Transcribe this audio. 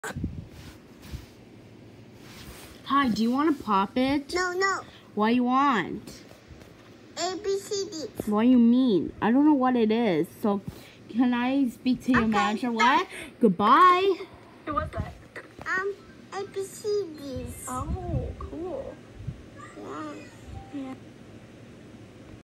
Hi, do you want to pop it? No. What do you want? ABCD. What do you mean? I don't know what it is. So, can I speak to your manager? What? Goodbye. Who was that? ABCDs. Oh, cool. Yeah. Yeah.